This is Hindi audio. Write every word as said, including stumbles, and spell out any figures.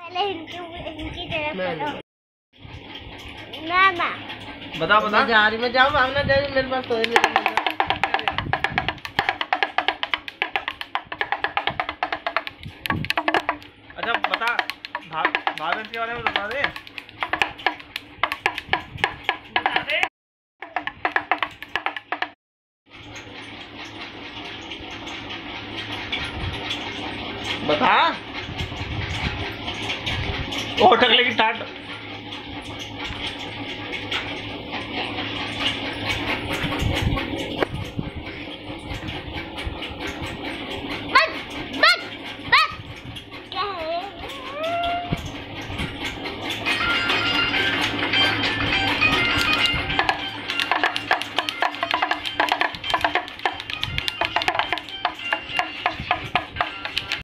पहले इनकी इनकी तरफ करो। ना ना बता बता। जा रही मैं जाऊँ भावना जा रही मेरे पास तो है। अच्छा बता भावेश के बारे में बता दे। बता दे। बता। ओ टकले की टाट।